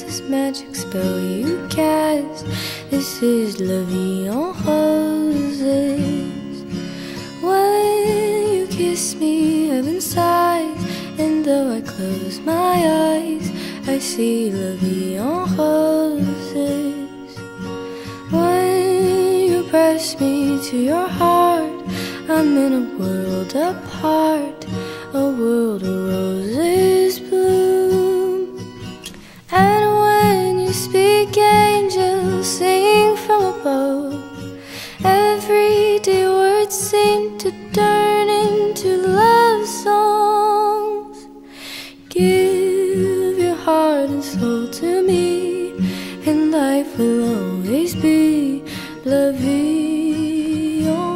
this magic spell you cast. This is la vie en roses. When you kiss me, heaven sighs, and though I close my eyes, I see la vie en roses. When you press me to your heart, I'm in a world apart, a world of roses bloom. And when you speak, angels sing from above. Everyday words seem to turn into love songs. Give your heart and soul to me, and life will always be la vie en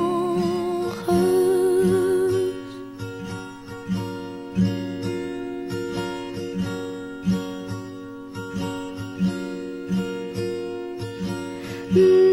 rose.